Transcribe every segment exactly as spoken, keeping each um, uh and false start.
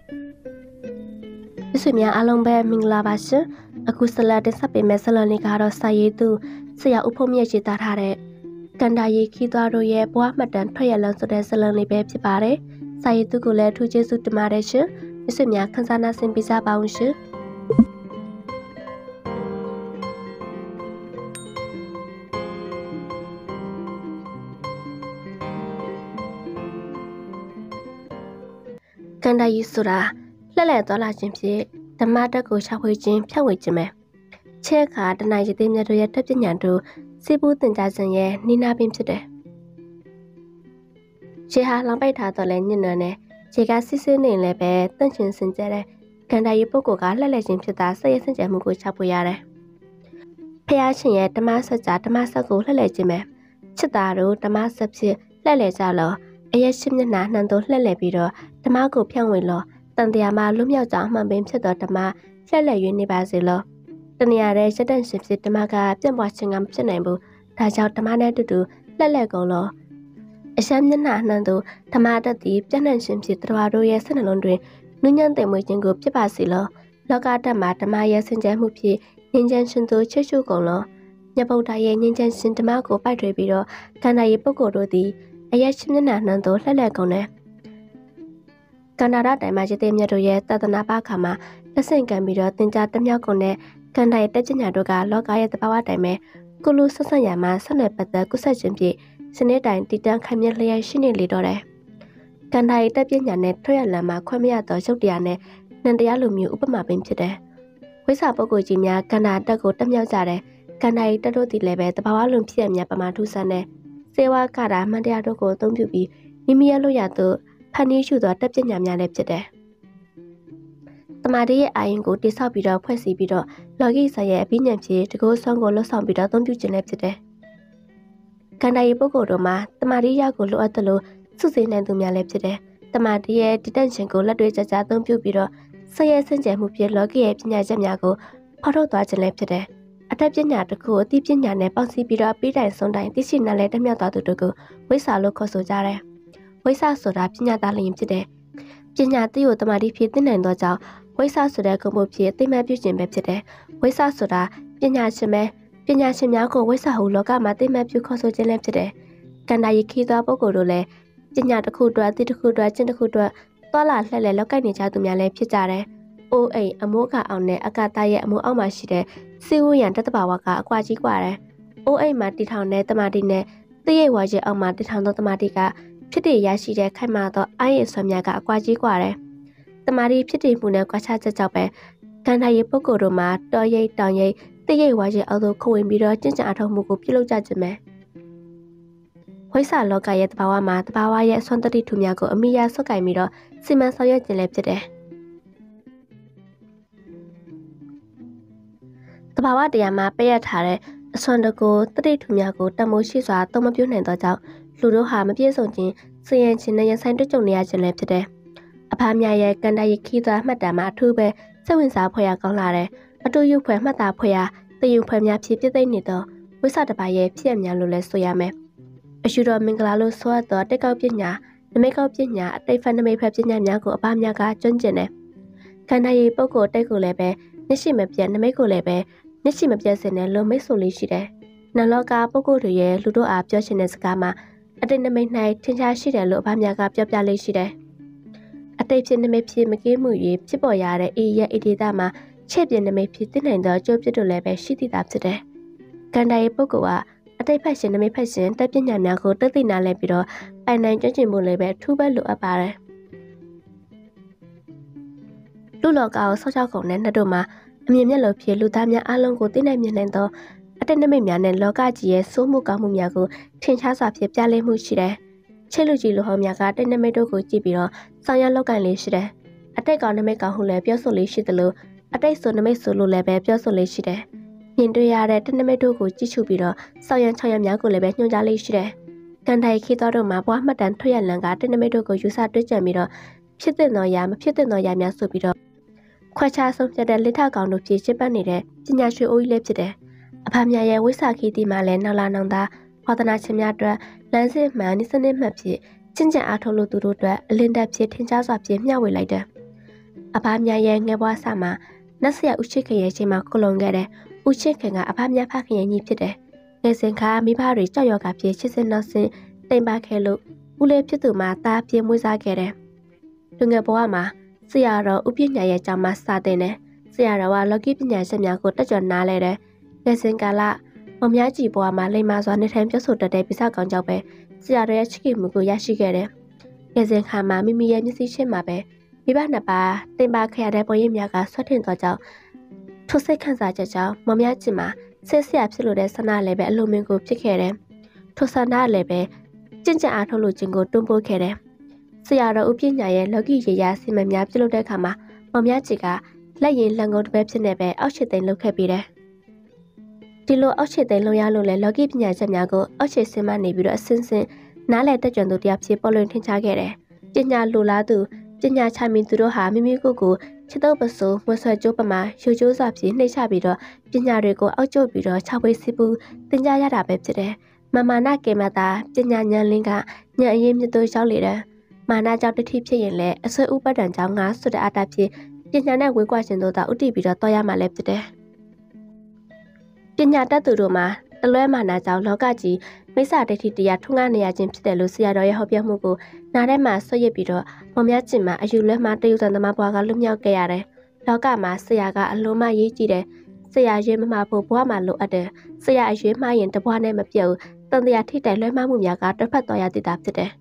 Mister Mia Alombe Minglabash, a Kusala de Sapi Mesalonicaro Sayetu, Sia Upomia Chitare, Kandayi Kitaro ye, Boamadan, Toyalan so de Saloni Baby Pare, Sayetu Gule to Jesu to Marish, Mister Mia Kansana Simbiza Bounce. Kandayi Sura. Lele dola jimpi, the matter go shaway jim, paway jime. Check hard the night dim to yet up in yandu, Sibu than dozen ye, Nina bim today. She had lambay tato and yinone, she got sissing in lebe, dungeon sincere, Kanda Yipoko got lele jimpi that says and jamugo chapuyare. Payachin yet the master at the master go lele jime. Chitaru, the master psi, lele jalo, a yeshim the nan and do lele biro, the mago pianwilo. Tần địa mà lúc nhau chọn mà bếm sẽ đỡ tầm mà sẽ là chuyện này bà gì lo. Tần địa này sẽ đến xếp xếp tầm mà cả bên ngoài trường âm sẽ này bù. Thà cháu tầm mà này đủ đủ lại lại còn lo. Ở xem nhân hạn năng đủ tầm mà đã tiếp cho nên xếp xếp tầm mà đôi sẽ là luôn rồi. Nữ nhân tại mỗi trường group sẽ bà gì lo. Lo cả tầm mà tầm mà ya sinh trái một phía nhân dân sinh tố chết chú còn lo. Nhà bầu đại ya nhân dân sinh tầm mà của bài trời bị đó. Cả này bốc cổ đôi đi. Ở ya xem nhân hạn năng đủ lại lại còn nè. Canada đại mà chỉ tìm nhà đồ ye ta tận ba khama, tất nhiên cái mỹ đó tin cha tâm nhau con nè, can này tất nhiên nhà đồ cả lo cái tập ba đại mẹ, cô lu sát sát nhà mà sát này bắt đầu cô sát chuẩn bị, xin để đại đi đang khai nhận lấy xin để đó đấy. Can này tất nhiên nhà này thôi là mà khoe mẹ tổ chức địa này, nên địa lùm nhiều úp mà bên trên đấy. Với sao bao gồm chỉ nhà Canada có tâm nhau ra đấy, can này đã đôi tỷ lệ về tập ba lùm phía nhà bà thu san này, xe qua cả đã mà địa đồ có tông biểu bị, nimi lo nhà tự Pani chủ đó đáp trên nhà nhà đẹp chết đấy. Tầm mà đi ai cũng đi sau bị đó phải xí bị đó, lo cái sao vậy bị nhầm chết, thì cô xong cô lo xong bị đó tông chủ trên đẹp chết đấy. Cái này bố cô đó mà, tầm mà đi ra cô lo ở tờ lo, xuất hiện nên tụi nhà đẹp chết đấy. Tầm mà đi đi đến trên cô là đuổi cha cha tông chủ bị đó, sao vậy sinh trẻ một phía lo cái trên nhà trên nhà cô, họ đâu tỏa trên đẹp chết đấy. Ở đáp trên nhà được cô tiếp trên nhà này bằng xí bị đó bị đại xong đại, tí xin là lấy đâm nhau tỏa tụi được cô, với sao lo có số ra đấy. Với sao số đáp trên nhà ta làm gì đấy? Trên nhà tôi ở tầm đi phía tây này đó cháu. Với sao số đáp có một phía tây mà biểu diễn bẹp gì đấy? Với sao số đáp trên nhà xem mẹ, trên nhà xem nhà cô với sao hú lo cả mà tây mà biểu khó số trên làm gì đấy? Cái này khi đó bố cô đồ lệ, trên nhà được khu đoá, tây được khu đoá, trên được khu đoá, to là lại lại lo cái này cháu tụi nhà làm phía trả đấy. Ô ấy, à mua cả ông này, à cả tay à mua ông mà xí đấy, siêu nhà ta bảo cả qua chỉ qua đấy. Ô ấy mà đi thằng này tầm đi này, tây ấy qua chỉ ông mà đi thằng đó tầm đi cả. Phía địa giá trị để khai mà đó ai ở xóm nhà cả qua chỉ qua đấy. Tầm mà đi phía địa phụ nữ qua cha cha cháu bé. Can hay bố cô đồ mà đo dây đo dây tây dây qua chỉ ở đâu không em bị đó chân chân ở đâu một cục lâu cha chân mẹ. Hồi sáng lo cái tập bao mà tập bao vậy xuân tới thùng nhà của ông Mia số cái mi đó xin mang sao vậy chỉ lẹp chứ đấy. Tập bao địa mà bây giờ thà đấy xuân đó cô tới thùng nhà của tâm mối suy xóa tôi mà biểu này đó cháu. Lũ đồ hà mà biết rồi chứ, sự hiện trên này sang tới chỗ này chỉ lẹp thế. À phàm nhà ye cần đại khi đó mà đã mà thu về, sau khi sao phải còn lại đấy, à tôi yêu phải mà ta phải à, tôi yêu phải nhà phía bên đây nè đó, với sao đã bài ye phía nhà lũ lệ soi mẹ. À chú đó mình là lũ soi đó để cao bên nhà, để mấy cao bên nhà, đây phần mấy phải bên nhà nhà của phàm nhà cả chân chân này. Cần đại bao cô đây cô lệ bé, nếu chỉ mà bên mấy cô lệ bé, nếu chỉ mà bên sẽ này lũ mấy số lý gì đấy. Nàng lo cả bao cô rồi ye lũ đồ áp cho trên này cả mà. Ở đây năm nay thiên gia sĩ để lựa bám nhà gặp cho gia lý sĩ đấy. Ở đây trên năm phía mấy cái mũi dịp chỉ bỏ nhà để y ya y đi ta mà chế biến năm phía tiến hành đó cho biết đồ lệ bé sĩ đi đạp chứ đấy. Cái này bố của à, ở đây phải xem năm phải xem tập trên nhà nhà cô tới tin nào lệ bị đó, bài này cho chuyện buồn lệ bé thu bé lựa bà đấy. Lúc lọ cao sau cho cậu nén là đồ mà, em nhớ lỡ phía lựa tam nhà along của tiến này miền này đó. Ở đây năm nhà này lo cái gì số mua cả một nhà của thiên cha sạp xếp gia lên mua gì đấy, chế lưu chỉ lừa họ nhà cả đây năm mấy đôi của chị bị đó, sau nhà lo cái lý gì đấy, ở đây còn năm mấy cả hùng lệ béo số lý gì đó lừa, ở đây số năm mấy số lừa lệ bé béo số lý gì đấy, nhìn đôi nhà đây năm mấy đôi của chị chủ bị đó, sau nhà trong nhà của lệ bé nhau gia lý gì đấy, Gần đây khi tôi được mà bố mà đánh thuê lần gạt trên mấy đôi của chú sa đứa trẻ mi đó, phía tên nói nhà mà phía tên nói nhà nhà số bị đó. Khoa cha xong cho đến lấy thao còn được chỉ chế ban này đấy, chỉ nhà chơi ôi lép chứ đấy. À phàm nhà nhà với sa khi đi mà lên nào là năng ta, hoa ta nói xem nhà đó, lần xem mà ní xem mà chỉ, chính nhà thâu lô tụt đó, lên đạp chế thiên cha dọa chế nhau với lại đấy. အဖမြရဲ့ငယ်ဘွားဆမှာနတ်ဆရာဦးချစ်ခင်ရဲ့ချိန်မှာကိုလွန်ခဲ့တဲ့ဦးချစ်ခင်ကအဖမြဖခင်ရဲ့ညီဖြစ်တယ်ငယ်စဉ်ခါမိဘတွေကြောက်ရွံ့ကပြေးချစ်စင်နောက်စင်တိမ်ပါခဲ့လို့ဦးလေးဖြစ်သူမှာတားပြေးမွေးစားခဲ့တယ်လူငယ်ဘဝမှာဆရာတော်ဦးပြညာရဲ့ကြောင့်မှစာတင်တယ်ဆရာတော်ကလော်ကီပညာရှင်များကိုတက်ကြွနားလဲတယ်ငယ်စဉ်ကာလမမကြီးဘဝမှာလိမ္မာစွာနေထိုင်ပြောဆိုတတ်တဲ့ပိစကောင်ကြောင့်ပဲဆရာတော်ရဲ့ချစ်ခင်မှုကိုရရှိခဲ့တယ်ငယ်စဉ်ခါမှာမိမိရဲ့မျက်စိရှင်းမှာပဲမိဘနှစ်ပါးတင်ပါခရတဲ့ပုံရိပ်များကဆွတ်ထင်သွားကြောင်းထိုစိတ်ခံစားချက်ကြောင့်မမကြီးမှာဆဲဆရာဖြစ်လို့တဲ့ဆန္ဒလည်းပဲအလိုမင်းကိုဖြစ်ခဲ့တယ်ထိုဆန္ဒလည်းပဲကျင့်ကြံအားထုတ်လို့ခြင်းကိုတွန်းပို့ခဲ့တယ်ဆရာတော်ဦးပြညာရဲ့လော်ကီရေရာစီမံများပြုလုပ်တဲ့အခါမှာမမကြီးကလက်ရင်လန်ကုန်တစ်ပဲဖြစ်နေပဲအောက်ချစ်သိမ်းလုပ်ခဲ့ပြီးတယ်ဒီလိုအောက်ချစ်သိမ်းလုပ်ရလို့လဲလော်ကီပညာချက်များကိုအောက်ချစ်စင်မနေပြီးတော့အစင်းစင်နားလည်တက်ကြွသူတရားဖြစ်ပေါ်လွင်ထင်ရှားခဲ့တယ်ပညာလိုလားသူပညာချမင်းသူတို့ဟာမိမိကိုယ်ကိုချစ်တော့ပစိုးမဆွဲကြိုးပမာရိုးကျိုးစွာဖြင့်နှိမ့်ချပြီးတော့ပညာတွေကိုအောက်ကျုပ်ပြီးတော့ခြောက်ဝေးစီပူသင်ကြားရတာပဲဖြစ်တယ်မမာနကေမတာပညာဉာဏ်လင်းကဉာဏ်အရင်မြတ်တို့ရောက်လေတယ်မာနကြောင့်တတိဖြစ်ရင်လည်းအဆွေဥပတ်တန်ကြောင့်ငါဆွတဲ့အတာဖြစ်ပညာနဲ့ဝေကွာခြင်းတို့သာဥတည်ပြီးတော့တော်ရမှာလည်းဖြစ်တယ်ပညာတတ်သူတို့မှာတလွဲမာနကြောင့်လောကကြီးမိစ္ဆာဒိဋ္ဌိတရားထွန်းကားနေရခြင်းဖြစ်တယ်လို့ဆရာတော်ရဲ့ဟောပြောမှုကိုနားထဲမှာဆွတ်ရစ်ပြီးတော့မောင်မြကျင်မှာအယူလွဲမှာတယုဇန်သမားဘွားကလွတ်မြောက်ခဲ့ရတယ်လောကမှာဆရာကအလုံးမရေးကြည့်တယ်ဆရာရွေးမမှာဖို့ဘွားမှာလိုအပ်တယ်ဆရာအရွေးမှားရင်တဘွားနဲ့မပြုတ်တန်တရားထိတိုင်လွဲမှားမှုများကတစ်ဖက်တော်ရတည်တာဖြစ်တယ်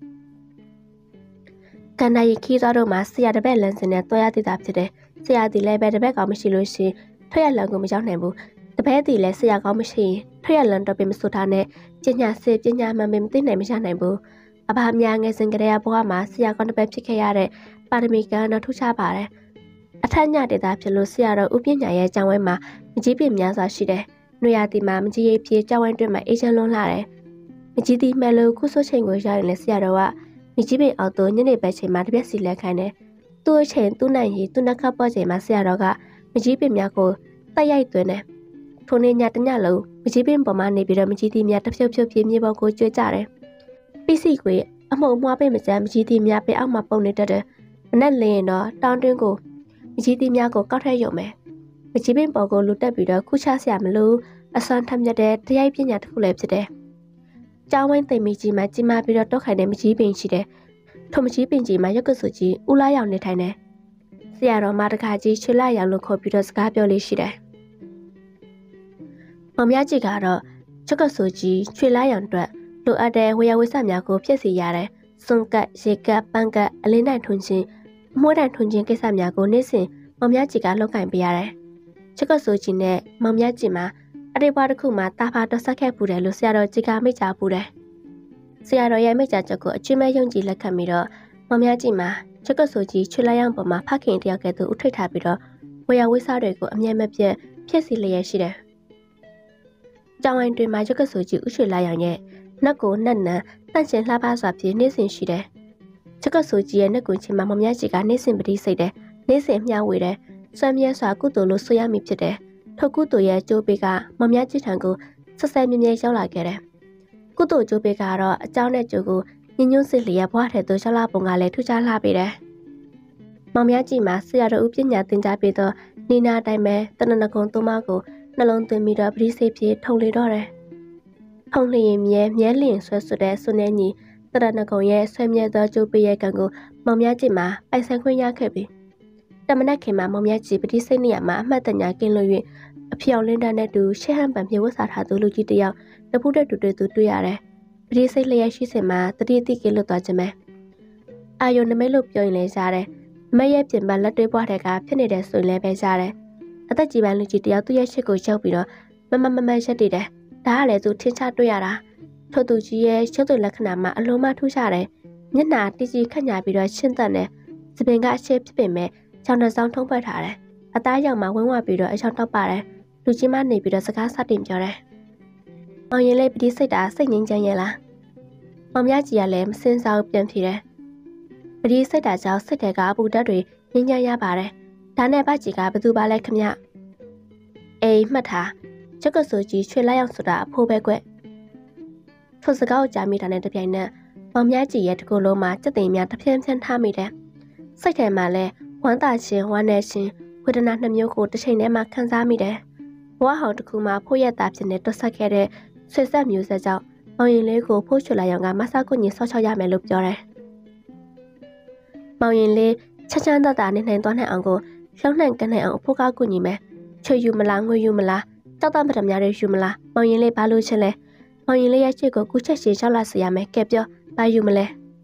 ကန္နာရီခီးသွားတော့မှဆရာတပည့်လန်းစင်နဲ့တော်ရတည်တာဖြစ်တယ်ဆရာဒီလည်းပဲတပည့်ကောင်မရှိလို့ရှိရင်ထွက်ရလန်ကိုမရောက်နိုင်ဘူးတပည့်ဒီလည်းဆရာကောင်းမရှိရင်ထွက်ရလန်တော့ပင်မစိုးထားနဲ့ပညာစေပညာမှန်ပင်မသိနိုင်မရနိုင်ဘူးအဘအများငယ်စဉ်ကတည်းကဘဝမှာဆရာကောင်းတပည့်ဖြစ်ခဲ့ရတဲ့ပါရမီကတော့ထူးခြားပါတယ်အထက်ညဒေတာဖြစ်လို့ဆရာတော်ဦးပြညာရဲ့ကျောင်းဝဲမှာမကြီးပြင်းများစွာရှိတယ်။နှွေရတီမှာမကြီးရိပ်ပြေကျောင်းဝဲတွင်မှာအေးချမ်းလွန်းလာတယ်။မကြီးတီမဲ့လို့ခုဆိုချိန်ကိုရောက်ရင်လည်းဆရာတော်ကမကြီးပြင်းအောင်တို့ညနေပဲချိန်မှာတပြက်စီလက်ခိုင်းတယ်။သူ့အချိန်သူ့နိုင်ရီသူ့နှက်ခတ်ပေါ်ချိန်မှာဆရာတော်ကမကြီးပြင်းများကိုတက်ရိုက်သွင်းတယ်။ထိုနေ့ညတညလုံးမကြီးပြင်းပေါ်မှာနေပြီးတော့မကြီးတီများတစ်ဖြုတ်ဖြုတ်ပြေးမြေပေါ်ကိုကျွေးကြတယ်။ပစ္စည်းကွေအမုံမွားပိတ်မကြမ်းမကြီးတီများပဲအောက်မှာပုံနေတတ်တယ်။မနဲ့လင်းရင်တော့တောင်းတွင်းကိုမကြီးတီများကိုကောက်ထက်ရုံပဲမကြီးပင်ပေါ်ကိုလူတက်ပြီးတော့ခုချဆရာမလို့အစွမ်းထမြတ်တဲ့တရားပညာတစ်ခုလည်းဖြစ်တယ်။ကျောင်းဝင်းသိမ်မကြီးမှာကြီးမားပြီးတော့တောက်ခိုင်တဲ့မကြီးပင်ရှိတယ်။ထုံမကြီးပင်ကြီးမှာရုပ်ကဆူကြီးဦးလာရောက်နေထိုင်တယ်။ဆရာတော်မတခါကြီးချွေလာရောက်လို့ခေါ်ပြီးတော့စကားပြောလေးရှိတယ်။မောင်မကြီးကတော့ရုပ်ကဆူကြီးချွေလာရောက်အတွက်လိုအပ်တဲ့ဝေယဝိဆများကိုဖြစ်စီရတယ်။စွန်ကတ်ရေကတ်ပန်းကတ်အလင်းနိုင်ထွန်းခြင်းအမွှေးတန်ထွန်းခြင်းကိစ္စများကိုနေ့စဉ်မောင်မြကြီးကလုပ်ကင်ပေးရတယ်။ချက်ကဆိုကြီးနဲ့မောင်မြကြီးမှာအတိတ်ဘဝတစ်ခုမှာတာဖာတော်ဆက်ခဲ့ပူတယ်လို့ဆရာတော်ကြီးကမိတ်ချပူတယ်။ဆရာတော်ရဲ့မိတ်ချချက်ကိုအကျွမ်းမဲ့ယုံကြည်လက်ခံပြီးတော့မောင်မြကြီးမှာချက်ကဆိုကြီးချွေလိုက်အောင်ပေါ်မှာဖခင်တယောက်ကဲ့သို့ဥထိတ်ထားပြီးတော့ဝေယဝိစားတွေကိုအမြဲမပြတ်ဖြစ်စီလျက်ရှိတယ်။ကျောင်းဝိုင်းတွင်မှာချက်ကဆိုကြီးဥချွေလိုက်အောင်ရဲ့နက်ကိုနှက်နံတန့်ကျင်လှပစွာဖြင့်နေ့စဉ်ရှိတယ်။ချက်ကဆိုကြီးရဲ့နှက်ကွန်ချင်းမှာမောင်မြကြီးကနေ့စဉ်ပတိစိတ်တယ်နေ့စဉ်မျှဝေတယ်ဆွမ်းမြဲစွာကုသိုလ်လို့ဆိုရမည်ဖြစ်တယ်ထိုကုသိုလ်ရဲ့ကျိုးပေးကမမကြီးထံကိုဆက်ဆက်မြဲမြဲရောက်လာခဲ့တယ်ကုသိုလ်ကျိုးပေးကတော့အကြောင်းနဲ့ကျိုးကိုညညွန့်စစ်လျက်ဘွားထဲသို့ရောက်လာပုံကလည်းထူးခြားလှပေးတယ်မောင်မကြီးမှာဆရာတော်ဦးပညာသင်ကြားပေးသောနေနာတိုင်းပဲတဏ္ဍကုံသုံးပါးကိုနှလုံးသွင်းပြီးတော့ပရိစိတ်ပြေထုံလေတော့တယ်ထုံလျင်မြဲမြဲလျင်ဆွဲဆွတဲ့ဆွနေညီတဏ္ဍကုံရဲ့ဆွဲမြဲသောကျိုးပေးရဲ့ကံကိုမောင်မကြီးမှာပိုင်ဆိုင်ခွင့်ရခဲ့ပြီတမနက်ခင်မှာမောင်မြကြီးပတိစိတ်နေရမှာအမှတ်တညာကင်းလို့၍အဖြောင်လင်းတန်းနဲ့တူရှေ့ဟန်ပံပြေဝတ်စားထားသူလူကြီးတယောက်တပူတဲ့တူတူတူတွေ့ရတယ်။ပတိစိတ်လျက်ရှိစင်မှာတတိတိကင်းလွတ်သွားခြင်းပဲ။အာယုံနမိတ်လို့ပြောရင်လည်းရတယ်။မရဲ့ပြင်ပလက်တွေးပွားတဲ့ကဖြစ်နေတဲ့ဆိုရင်လည်းပဲရတယ်။အသက်ကြီးပိုင်းလူကြီးတယောက်သူ့ရဲ့ရှစ်ကိုရောက်ပြီးတော့မမမမရက်တည်တယ်။ဒါကလည်းသူထင်ရှားတွေ့ရတာ။ထို့သူကြီးရဲ့ရှုပ်သွလက္ခဏာမှာအလုံးမထူးခြားတယ်။မျက်နှာတိကျခက်ညာပြီးတော့ရှင်းသက်တယ်။စပင်ကအရှေ့ဖြစ်ပေမဲ့ချောင်းတစ်စောင်းထုံးဖွဲ့ထားတယ်။အသားရောက်မှဝင်းဝပြီးတော့အချောင်းတောက်ပါတယ်။လူကြီးမနေပြီးတော့စကားစတင်ပြောတယ်။မောင်ရင်လေးပတိစိတ်တာစိတ်ငင်းချမ်းရဲ့လား။မောင်မကြီးကလည်းမစင်စားပြန်ဖြေတယ်။ပတိစိတ်တာကြောင့်စိတ်ထဲကအပူဓာတ်တွေငင်းချမ်းရပါတယ်။ဒါနဲ့ဘကြီးကဘသူပါလဲခမရ။အေးမှတ်ထား။ချက်ကဆိုကြီးချွေလိုက်အောင်ဆိုတာအဖိုးပဲကွ။ထိုစကားကိုကြားမိတာနဲ့တပြိုင်နက်မောင်မကြီးရဲ့တကူလုံးမှာစက်သိမ်းများတစ်ဖြန်းဖြန်းထားမိတယ်။စိတ်ထဲမှာလည်းဝမ်းသာခြင်းဝမ်းနည်းခြင်းဝေဒနာနှစ်မျိုးကိုတစ်ချိန်တည်းမှာခံစားမိတယ်ဘဝဟောင်းတစ်ခုမှာဖိုးရက်သားဖြစ်နေတွတ်ဆက်ခဲ့တဲ့ဆွေဆက်မျိုးဆက်ကြောင့်မောင်ရင်လေးကိုဖိုးချွလာရောင်ကမဆာကိုညီဆော့ချောက်ရမယ်လို့ပြောတယ်မောင်ရင်လေးချမ်းချမ်းသာသာနေနိုင်သွားနိုင်အောင်ကိုလှုံ့နှံ့ကန်နိုင်အောင်အဖိုးကကူညီမယ်ချွေယူမလားငွေယူမလားတောက်တပဒမြတွေယူမလားမောင်ရင်လေးဘာလို့ချင်းလဲမောင်ရင်လေးရဲ့ချစ်ကိုကူချက်ရှည်ရှောက်လာစေရမယ်ကဲပြောဘာယူမလဲ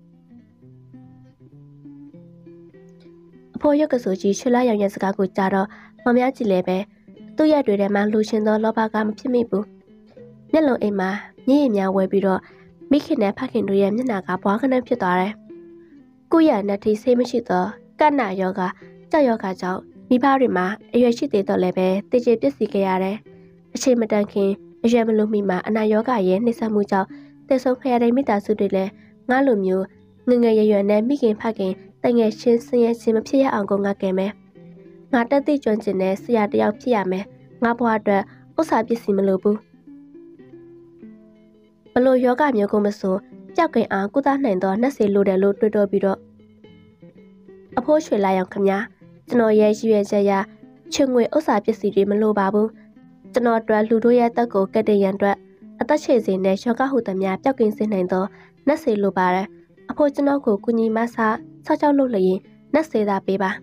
အဖိုးရုပ်ကဆိုကြီးချွလာရောင်ရဲ့စကားကိုကြားတော့မောင်များကြည့်လဲပဲသူ့ရဲ့တွေထဲမှာလူရှင်သောလောဘကမဖြစ်မိဘူးမျက်လုံးအိမ်မှာမြည်ရည်များဝဲပြီးတော့မိခင်နဲ့ဖခင်တို့ရဲ့မျက်နှာကဘွားခနဲ့ဖြစ်သွားတယ်ကိုရနတ်တီဆေးမရှိတော့ကနယောဂကြောက်ယောဂကြောင့်မိဘတွေမှာအရွယ်ရှိသေးတော့လည်းပဲတည်ကြည်ပြစ်စီခဲ့ရတယ်အချိန်မတန်ခင်အရွယ်မလို့မိမှာအနာယောဂရဲ့နှိမ့်ဆက်မှုကြောင့်တည်ဆုံးခဲ့ရတဲ့မိသားစုတွေလည်းငါလိုမျိုးငငယ်ရွယ်ရွယ်နဲ့မိခင်ဖခင်တငယ်ချင်းဆင်းရဲခြင်းမဖြစ်ရအောင်ကိုငါကဲမယ်ငါတက်သိကျွမ်းကျင်တဲ့ဆရာတယောက်ဖြစ်ရမယ်ငါဘွားအတွက်ဥစ္စာပစ္စည်းမလိုဘူးဘလို့ယောဂမျိုးကိုမဆိုကြောက်ကင်အားကုသနိုင်တော့နှက်စေလိုတယ်လို့တွေးတော့ပြီးတော့အဖိုးရွှေလာရောင်ခမကျွန်တော်ရဲ့ရည်ရွယ်ချက်ရချွေငွေဥစ္စာပစ္စည်းတွေမလိုပါဘူးကျွန်တော်အတွက်လူတို့ရဲ့တက်ကိုကက်တင်ရန်အတွက်အသက်ချေစေနဲ့ယောဂဟုသမျှပျောက်ကင်းစေနိုင်တော့နှက်စေလိုပါတယ်အဖိုးကျွန်တော်ကိုကုညီမဆာဆောက်ချောက်လို့လျင်နှက်စေတာပေးပါ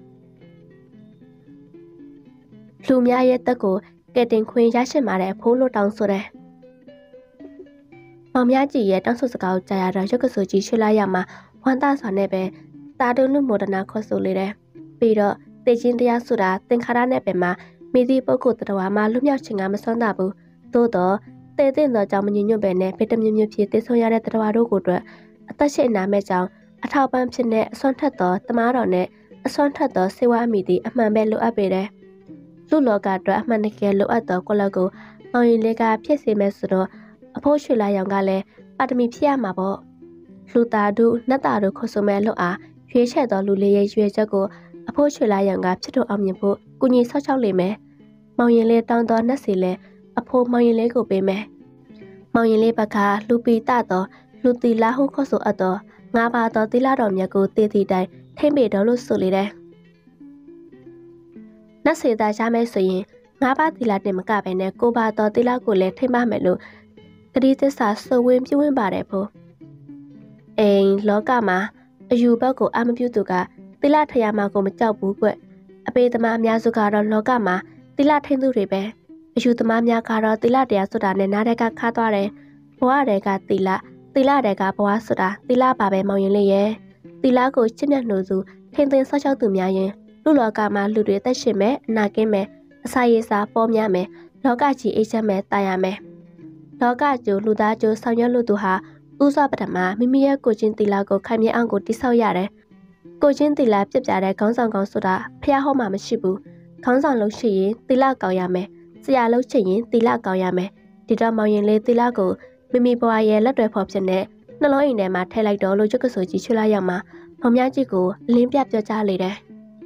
လူများရဲ့တက်ကိုကက်တင်ခွင့်ရရှိမှာတဲ့အဖိုးလို့တောင်းဆိုတယ်မောင်များကြီးရဲ့တောင်းဆိုစကားကိုကြားရတော့ရုပ်ကဆိုကြီးရွှေလာရမှာဝမ်းသာစွာနဲ့ပဲတာတုနုမောဒနာခေါ်ဆိုလေတယ်ပြီးတော့တေချင်းတရားဆိုတာသင်္ခါရနဲ့ပဲမှာမိသည့်ပုဂ္ဂိုလ်တရားမှာလူမြောက်ခြင်းကမစွမ်းတာဘူးသို့တော့တေတဲ့သောကြောင့်မညညွတ်ပဲနဲ့ဗီတာမင်မျိုးဖြစ်တည်ဆုံရတဲ့တရားတို့ကိုအတွက်အသက်ရှင်နာမဲ့ကြောင့်အထောက်ပံ့ဖြစ်တဲ့အစွမ်းထက်သောတမားတော်နဲ့အစွမ်းထက်သောစေဝါအမိသည်အမှန်ပဲလိုအပ်ပေတယ်လူလောကအတွက်အမှန်တကယ်လိုအပ်သောကိုလောက်ကိုမောင်ရင်လေးကဖြစ်စေမဲ့ဆိုတော့အဖိုးရွှေလာရောင်ကလည်းပါတမီဖြစ်ရမှာပေါ့လူသားတို့နတ်သားတို့ခေါ်ဆိုမဲ့လို့အားရွေးချယ်သောလူလေးရဲ့ရွေးချက်ကိုအဖိုးရွှေလာရောင်ကဖြစ်တော့အောင်မြင်ဖို့ကုညီဆောက်ချောက်လိမ့်မယ်မောင်ရင်လေးတောင်းတော့နှက်စီလဲအဖိုးမောင်ရင်လေးကိုပေးမယ်မောင်ရင်လေးဘက်ကလူပီတတော့လူတီလာဟုခေါ်ဆိုအပ်တော့ငါပါတော့တီလာတော်မြတ်ကိုတည်တည်တိုင်းထိမ့်ပေတော့လို့ဆိုလေတယ်နှက်စီသားရမယ်ဆိုရင်ငါပါတီလာတင်မကပဲနဲ့ကိုပါတော့တီလာကိုလည်းထိမ့်ပါမယ်လို့ကတိသစ္စာစဝင်းပြဝင်းပါတယ်ဖို့အိမ်လောကမှာအယူဘက်ကိုအမပြုသူကတိလထရမကိုမကြောက်ဘူးကွအပေသမားအများစုကတော့လောကမှာတိလထိန်သူတွေပဲအယူသမားများကတော့တိလတရားဆိုတာနဲ့နားတဲ့ကခါသွားတယ်ဘဝတွေကတိလတိလတွေကဘဝဆိုတာတိလပါပဲမောင်ရင်လေးရဲ့တိလကိုချစ်မြတ်နှိုးစုထိန်သိမ်းဆောက်ရှောက်သူများရင်လူလောကမှာလူတွေသက်ရှင်မယ်အနာကင်းမယ်အစာရည်စာပေါ်များမယ်လောကကြီးအေးချမ်းမယ်တာယာမယ်လောကကျိုးလူသားကျိုးဆောင်ရွက်လို့သူဟာဥစွာပထမမိမိရဲ့ကိုချင်းတီလာကိုခိုင်မြဲအောင်ကိုတိဆောက်ရတယ်။ကိုချင်းတီလာပြစ်ပြတဲ့ခေါင်းဆောင်ကောင်းဆိုတာဖះဟောမှမရှိဘူး။ခေါင်းဆောင်လို့ရှိရင်တီလာကောင်းရမယ်။ဆရာလို့ရှိရင်တီလာကောင်းရမယ်။ဒီတော့မောင်ရင်လေးတီလာကိုမိမိဘွားရဲ့လက်တွေဖော်ဖြစ်တဲ့နှလုံးအိမ်ထဲမှာထည့်လိုက်တော့လို့ရုပ်ကဆိုကြီးချွတ်လိုက်ရမှာမောင်မြကြီးကိုအလင်းပြပြောကြားလေတယ်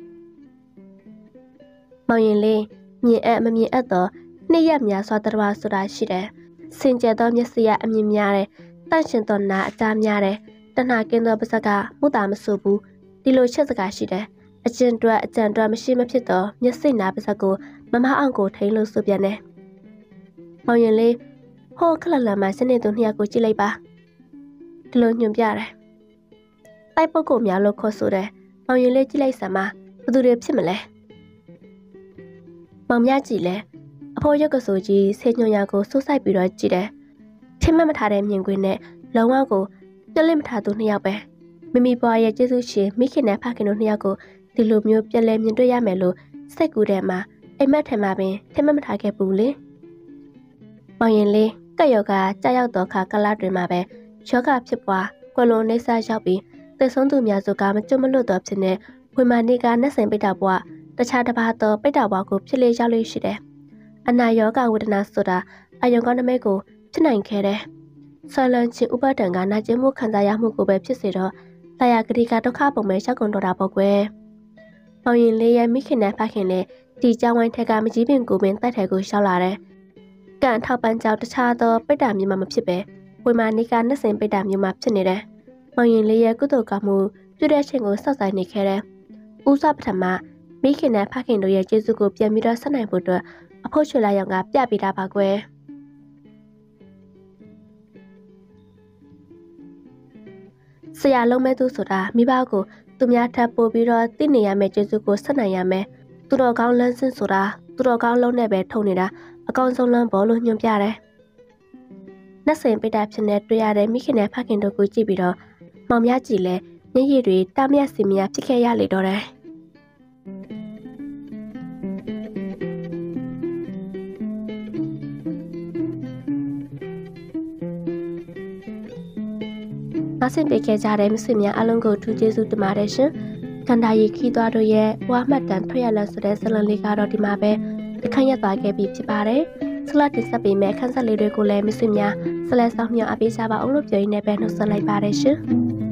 ။မောင်ရင်လေးမြင်အပ်မမြင်အပ်တော့နှစ်ရက်များစွာတတော်ဆိုတာရှိတယ်။စင်ကြယ်သောမျက်စိရအမြင်များတဲ့တန့်ရှင်သောနာအကြားများတဲ့တဏှာကင်းသောပါဇက်ကမူတာမဆိုဘူးဒီလိုချက်စကားရှိတယ်အကျဉ်တွက်အကြံတွက်မရှိမဖြစ်သောမျက်စိနာပါဇက်ကိုမမအောင်ကိုထိန်လို့ဆိုပြန်တယ်။မောင်ရင်လေးဟိုခလလမှာစနေသူနှစ်ယောက်ကိုကြည့်လိုက်ပါဒီလိုညွှန်ပြတယ်။တိုက်ပုတ်ကိုများလို့ခေါ်ဆိုတယ်။မောင်ရင်လေးကြည့်လိုက်စမ်းပါဘသူတွေဖြစ်မလဲ။မောင်မြကြည့်လဲအဖိုးရုပ်ကဆိုကြီးဆေညွန်ရကိုစိုးဆိုင်ပြီးတော့ကြည့်တယ်။ထင်မှတ်မထားတဲ့မြင်ကွင်းနဲ့လုံးဝကိုပြက်လက်မထားသူနှစ်ယောက်ပဲမိမိဘွားရဲ့ကျေးဇူးရှင်မိခင်နဲ့ဖခင်တို့နှစ်ယောက်ကိုဒီလိုမျိုးပြက်လဲမြင်တွေ့ရမယ်လို့စိတ်ကူးထဲမှာအိမ်မက်ထဲမှာပင်ထင်မှတ်မထားခဲ့ဘူးလေ။မောင်ရင်လေးကက်ယောကကြာရောက်တော့ခါကလာတွင်မှာပဲယောဂဖြစ်ပွားကွယ်လွန်နေဆာရောက်ပြီးသေဆုံးသူများစုကမကြွမလွတ်တော့ဖြစ်နေဝေမာနေကနှက်စင်ပိတ္တာဘွားတခြားတစ်ပါးသောပိတ္တာဘွားကိုဖြစ်လေရောက်လို့ရှိတယ်။အနာယောဂဝေဒနာဆိုတာအယုံကောင်းနမိတ်ကိုဖြစ်နိုင်ခဲ့တယ်။ဆွဲလန်းခြင်းဥပဒံကနာကျင်မှုခံစားရမှုကိုပဲဖြစ်စေတော့လာရဂတိကဒုက္ခပုံမဲ့ရောက်ကုန်တော့တာပေါ့ကွယ်။မောင်ရင်လေးရဲ့မိခင်နဲ့ဖခင်နဲ့ဒီကြောင်ဝိုင်းထက်ကမကြီးပင်ကိုပင်တိုက်ထဲကိုရောက်လာတယ်။ကန်ထောက်ပန်းကြောင်တခြားသောပိတ္တာမျိုးမှမဖြစ်ပဲဝေမာနိကနှစ်စင်ပိတ္တာမျိုးမှဖြစ်နေတယ်။မောင်ရင်လေးရဲ့ကုသိုလ်ကောင်းမှုပြုတဲ့ချိန်ကိုစောက်ဆိုင်နေခဲ့တယ်။ဦးစွာပထမမိခင်နဲ့ဖခင်တို့ရဲ့ကျေးဇူးကိုပြန်ပြီးတော့ဆက်နိုင်ဖို့အတွက်အဖို့ချွေလာရောင်ကပြပေးတာပါကွယ်ဆရာလုံးမဲ့သူဆိုတာမိဘကိုသူများထပ်ပို့ပြီးတော့သိနေရမယ့်ကျေးဇူးကိုဆက်နိုင်ရမယ်သူတော်ကောင်းလန်းစင်ဆိုတာသူတော်ကောင်းလုံးနဲ့ပဲထုံနေတာအကောင်းဆုံးလမ်းပေါ်လို့ညွှန်ပြတယ်နှက်စင်ပိတာဖြစ်နေတွေ့ရတဲ့မိခင်နဲ့ဖခင်တို့ကိုကြည့်ပြီးတော့မောင်များကြည့်လဲမျက်ရည်တွေတားမြတ်စီမရဖြစ်ခဲ့ရလေတော့တယ်နောက်ဆင့်ပေးခဲ့ကြတဲ့မိတ်ဆွေများအားလုံးကိုထူးကျေးဇူးတင်ပါတယ်ရှင်။ကန်တာရီခီးသွားတို့ရဲ့ဝါမှတ်တန်ထွက်ရလန်းဆိုတဲ့ဇလန်လေးကတော့ဒီမှာပဲတခန့်ရက်သွားခဲ့ပြီးဖြစ်ပါတယ်။ဆလတ်တင်ဆက်ပေးမဲ့ခန်းဆက်လေးတွေကိုလည်းမိတ်ဆွေများဆက်လက်ဆောင်မြောက်အပေးကြပါအောင်လို့ပြောရင်းနဲ့ပဲနှုတ်ဆက်လိုက်ပါတယ်ရှင်။